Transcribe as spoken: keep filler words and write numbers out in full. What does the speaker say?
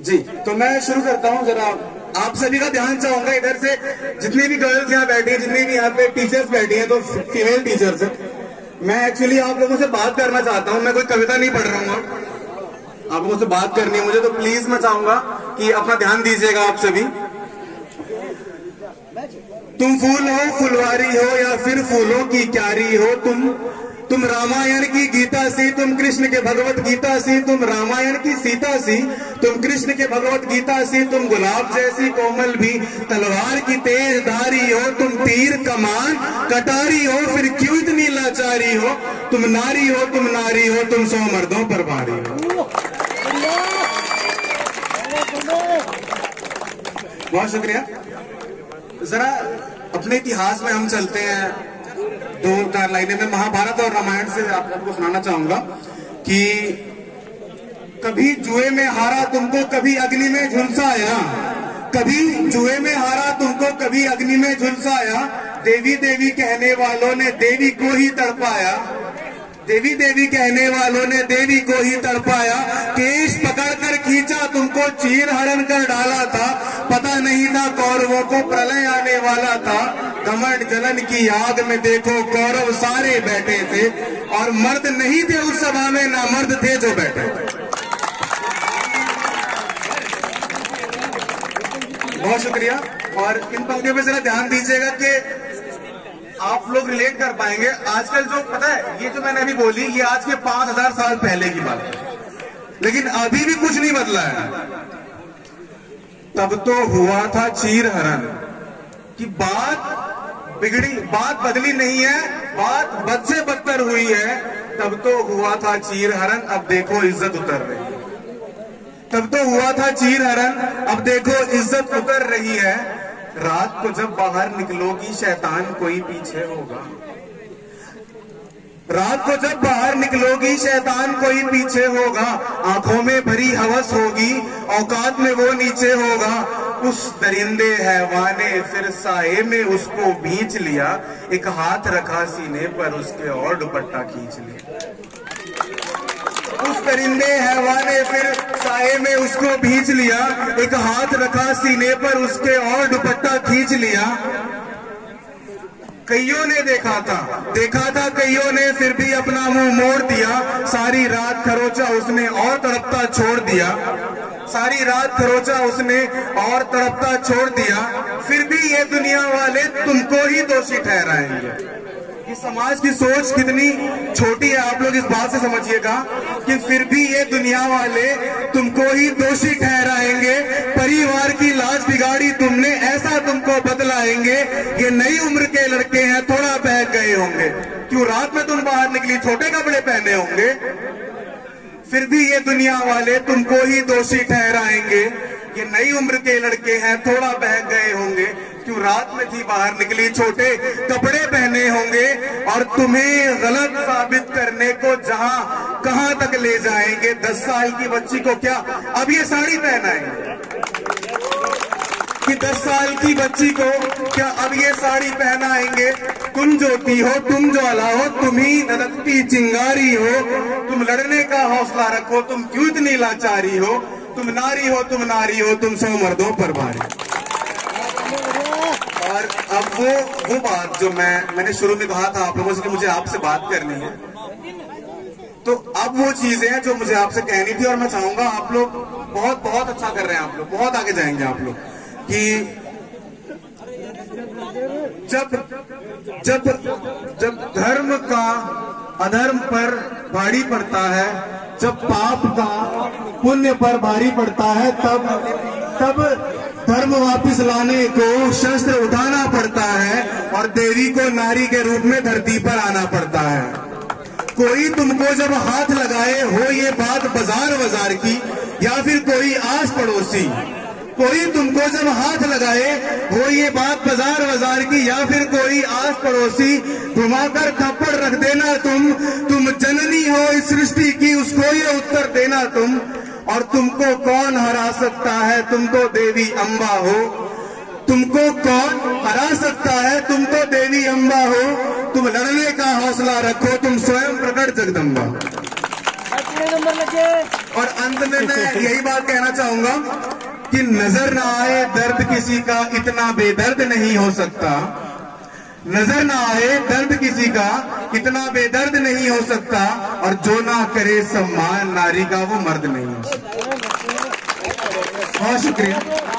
जी, तो मैं शुरू करता हूँ। जरा आप सभी का ध्यान चाहूंगा, इधर से जितनी भी गर्ल्स यहाँ बैठी हैं, जितनी भी यहाँ पे टीचर्स बैठी हैं, तो फीमेल टीचर्स हैं, मैं एक्चुअली आप लोगों से बात करना चाहता हूँ। मैं कोई कविता नहीं पढ़ रहा हूँ, आप लोगों से बात करनी है मुझे, तो प्लीज मैं चाहूंगा कि अपना ध्यान दीजिएगा आप सभी। तुम फूल हो, फुलवारी हो, या फिर फूलों की क्यारी हो, तुम तुम रामायण की गीता सी, तुम कृष्ण के भगवत गीता सी, तुम रामायण की सीता सी, तुम कृष्ण के भगवत गीता सी, तुम गुलाब जैसी कोमल भी तलवार की तेज धारी हो, तुम तीर कमान कटारी हो, फिर क्यों इतनी लाचारी हो, तुम नारी हो, तुम नारी हो, तुम सौ मर्दों पर भारी हो। बहुत शुक्रिया। जरा अपने इतिहास में हम चलते हैं, दो चार लाइनें में महाभारत और रामायण से आप सबको सुनाना चाहूंगा कि कभी जुए में हारा तुमको, कभी अग्नि में झुलसाया, कभी जुए में हारा तुमको, कभी अग्नि में झुलसाया, देवी देवी कहने वालों ने देवी को ही तड़पाया, देवी देवी कहने वालों ने देवी को ही तड़पाया, केश पकड़कर खींचा तुमको, चीर हरण कर डाला था, पता नहीं था कौरवों को प्रलय आने वाला था, घमंड जलन की आग में देखो कौरव सारे बैठे थे, और मर्द नहीं थे उस सभा में, ना मर्द थे जो बैठे थे। बहुत शुक्रिया। और इन पंक्तियों पे जरा ध्यान दीजिएगा कि आप लोग रिलेट कर पाएंगे। आजकल जो पता है, ये जो मैंने अभी बोली, ये आज के पांच हजार साल पहले की बात है, लेकिन अभी भी कुछ नहीं बदला है। तब तो हुआ था चीर हरण की बात बिगड़ी, बात बदली नहीं है, बात बद से बदतर हुई है। तब तो हुआ था चीर हरण, अब देखो इज्जत उतर रही है। तब तो हुआ था चीर हरण, अब देखो इज्जत उतर रही है। रात को जब बाहर निकलोगी शैतान कोई पीछे होगा, रात को जब बाहर निकलोगी शैतान कोई पीछे होगा, आंखों में भरी हवस होगी, औकात में वो नीचे होगा। उस दरिंदे हैवाने फिर साए में उसको भींच लिया, एक हाथ रखा सीने पर उसके और दुपट्टा खींच लिया। उस दरिंदे हैवाने फिर साए में उसको भींच लिया, एक हाथ रखा सीने पर उसके और दुपट्टा खींच लिया। कईयों ने देखा था, देखा था कईयों ने, फिर भी अपना मुंह मोड़ दिया, सारी रात खरोचा उसने और तड़पता छोड़ दिया, सारी रात खरोचा उसने और तड़पता छोड़ दिया। फिर भी ये दुनिया वाले तुमको ही दोषी ठहराएंगे। इस समाज की सोच कितनी छोटी है, आप लोग इस बात से समझिएगा कि फिर भी ये दुनिया वाले तुमको ही दोषी ठहराएंगे। परिवार की लाज बिगाड़ी तुमने, ऐसा तुमको बतलाएंगे। ये नई उम्र के लड़के हैं, थोड़ा बहक गए होंगे, क्यों रात में तुम बाहर निकली छोटे कपड़े पहने होंगे। फिर भी ये दुनिया वाले तुमको ही दोषी ठहराएंगे। ये नई उम्र के लड़के हैं, थोड़ा बहक गए होंगे, क्यों रात में थी बाहर निकली छोटे कपड़े पहने होंगे। और तुम्हें गलत साबित करने को जहां कहां तक ले जाएंगे। दस साल की बच्ची को क्या अब ये साड़ी पहनाएंगे, कि दस साल की बच्ची को क्या अब ये साड़ी पहनाएंगे। तुम ज्योति हो, तुम ज्वाला हो, तुम ही धधकती चिंगारी हो, तुम लड़ने का हौसला रखो, तुम क्यों इतनी लाचारी हो, तुम नारी हो, तुम नारी हो, तुम सौ मर्दों पर भारी। और अब वो वो बात जो मैं मैंने शुरू में कहा था आप लोगों से कि मुझे आपसे बात करनी है, तो अब वो चीजें हैं जो मुझे आपसे कहनी थी। और मैं चाहूंगा आप लोग बहुत बहुत अच्छा कर रहे हैं, आप लोग बहुत आगे जाएंगे आप लोग, कि जब जब जब धर्म का अधर्म पर भारी पड़ता है, जब पाप का पुण्य पर भारी पड़ता है, तब तब धर्म वापस लाने को शस्त्र उठाना पड़ता है, और देवी को नारी के रूप में धरती पर आना पड़ता है। कोई तुमको जब हाथ लगाए हो ये बात बाजार बाजार की, या फिर कोई आस पड़ोसी, कोई तुमको जब हाथ लगाए हो ये बात बाजार बाजार की, या फिर कोई आस पड़ोसी, घुमाकर थप्पड़ रख देना तुम। तुम जननी हो इस सृष्टि की, उसको ये उत्तर देना तुम। और तुमको कौन हरा सकता है, तुम तो देवी अम्बा हो। तुमको कौन हरा सकता है, तुम तो देवी अम्बा हो। तुम लड़ने का हौसला रखो, तुम स्वयं प्रकट जगदम्बा। और अंत में मैं यही बात कहना चाहूंगा कि नजर ना आए दर्द किसी का इतना बेदर्द नहीं हो सकता। नजर ना आए दर्द किसी का इतना बेदर्द नहीं हो सकता, और जो ना करे सम्मान नारी का वो मर्द नहीं हो सकता। बहुत शुक्रिया।